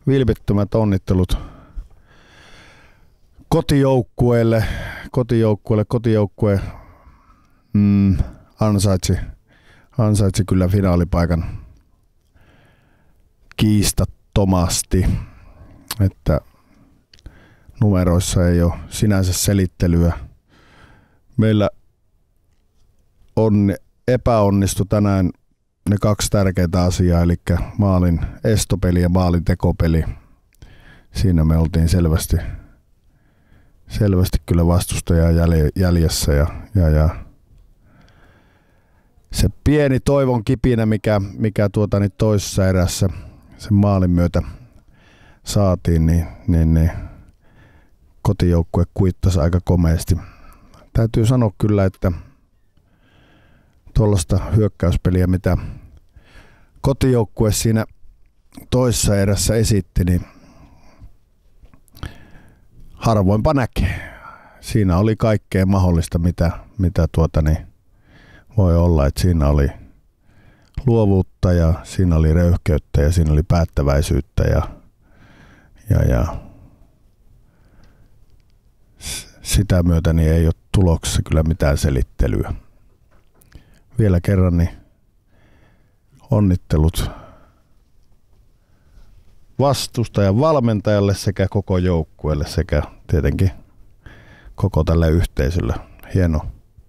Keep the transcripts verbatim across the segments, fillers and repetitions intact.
vilpittömät onnittelut kotijoukkueelle. Kotijoukkueelle, kotijoukkue mm, ansaitsi, ansaitsi kyllä finaalipaikan kiistattomasti, että numeroissa ei ole sinänsä selittelyä. Meillä on epäonnistu tänään ne kaksi tärkeää asiaa, eli maalin estopeli ja maalin tekopeli. Siinä me oltiin selvästi, selvästi kyllä vastustajan jäljessä ja, ja, ja se pieni toivon kipinä, mikä, mikä tuota, niin toisessa erässä sen maalin myötä saatiin, niin, niin, niin kotijoukkue kuittasi aika komeasti. Täytyy sanoa kyllä, että tuollaista hyökkäyspeliä, mitä kotijoukkue siinä toisessa erässä esitti, niin harvoinpa näkee. Siinä oli kaikkea mahdollista, mitä, mitä tuota niin voi olla, että siinä oli luovuutta ja siinä oli röyhkeyttä ja siinä oli päättäväisyyttä ja, ja, ja sitä myötä niin ei ole tuloksessa kyllä mitään selittelyä. Vielä kerran niin onnittelut vastustajan valmentajalle sekä koko joukkueelle sekä tietenkin koko tälle yhteisölle. Hieno,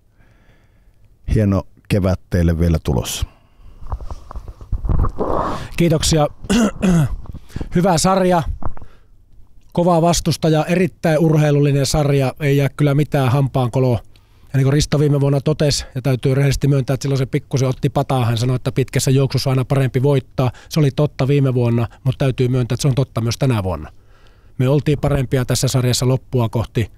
hieno kevät teille vielä tulossa. Kiitoksia. Hyvä sarja. Kova vastustaja, erittäin urheilullinen sarja. Ei jää kyllä mitään hampaankoloa. Ja niin kuin Risto viime vuonna totesi, ja täytyy rehellisesti myöntää, että silloin se pikkusen otti pataa. Hän sanoi, että pitkässä juoksussa aina parempi voittaa. Se oli totta viime vuonna, mutta täytyy myöntää, että se on totta myös tänä vuonna. Me oltiin parempia tässä sarjassa loppua kohti.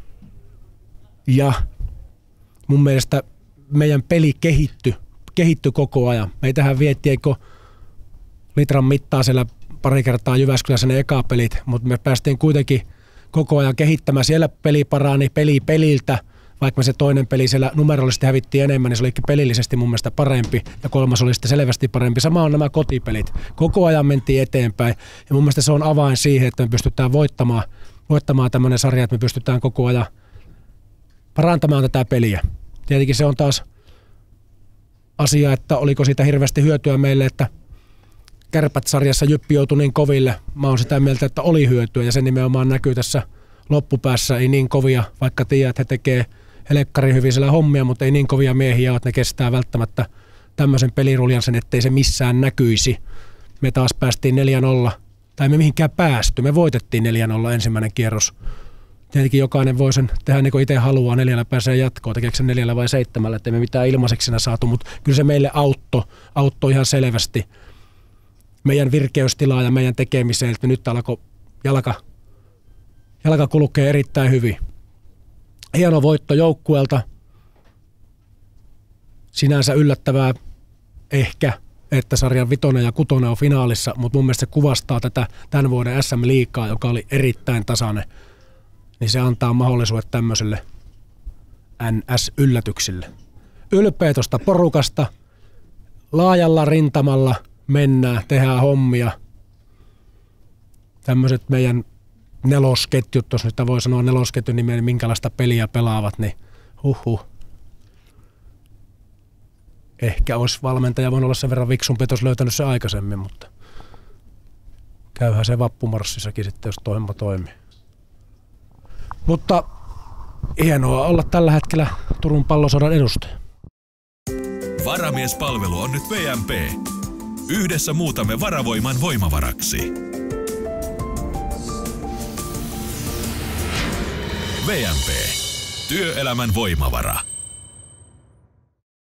Ja mun mielestä meidän peli kehittyi, kehittyi koko ajan. Meitähän vietiin, eikö litran mittaa siellä pari kertaa Jyväskylässä ne eka pelit, mutta me päästiin kuitenkin koko ajan kehittämään. Siellä peli parani peli peliltä. Vaikka me se toinen peli siellä numerollisesti hävittiin enemmän, niin se olikin pelillisesti mun mielestä parempi. Ja kolmas oli sitten selvästi parempi. Sama on nämä kotipelit. Koko ajan mentiin eteenpäin. Ja mun mielestä se on avain siihen, että me pystytään voittamaan, voittamaan tämmöinen sarja, että me pystytään koko ajan parantamaan tätä peliä. Tietenkin se on taas asia, että oliko siitä hirveästi hyötyä meille, että Kärpät-sarjassa Jyppi joutui niin koville. Mä oon sitä mieltä, että oli hyötyä ja se nimenomaan näkyy tässä loppupäässä. Ei niin kovia, vaikka tiedät, että he tekee helekkarin hyvin siellä hommia, mutta ei niin kovia miehiä ole, että ne kestää välttämättä tämmöisen peliruljansen, ettei se missään näkyisi. Me taas päästiin neljä nolla, tai me mihinkään päästy. Me voitettiin neljä nolla ensimmäinen kierros. Tietenkin jokainen voi sen tehdä niin kuin itse haluaa, neljällä pääsee jatkoon, tekeekö se neljällä vai seitsemällä, ettei me mitään ilmaiseksi siinä saatu, mutta kyllä se meille auttoi, auttoi ihan selvästi meidän virkeystilaa ja meidän tekemiseen, että nyt alkoi jalka, jalka kulkee erittäin hyvin. Hieno voitto joukkueelta. Sinänsä yllättävää ehkä, että sarjan vitonen ja kutonen on finaalissa, mutta mun mielestä se kuvastaa tätä tämän vuoden S M-liigaa, joka oli erittäin tasainen. Niin se antaa mahdollisuudet tämmöiselle N S-yllätyksille. Ylpeä tuosta porukasta, laajalla rintamalla mennään, tehdään hommia. Tämmöiset meidän nelosketjut, jos nyt voi sanoa nelosketjun nimeen, minkälaista peliä pelaavat, niin huhhuh. Ehkä olisi valmentaja voinut olla sen verran fiksumpi, että olisi löytänyt se aikaisemmin, mutta käyhän se vappumarssissakin sitten, jos toimma toimii. Mutta hienoa olla tällä hetkellä Turun Pallosodan edustaja. Varamiespalvelu on nyt V M P. Yhdessä muutamme varavoiman voimavaraksi. V M P. Työelämän voimavara.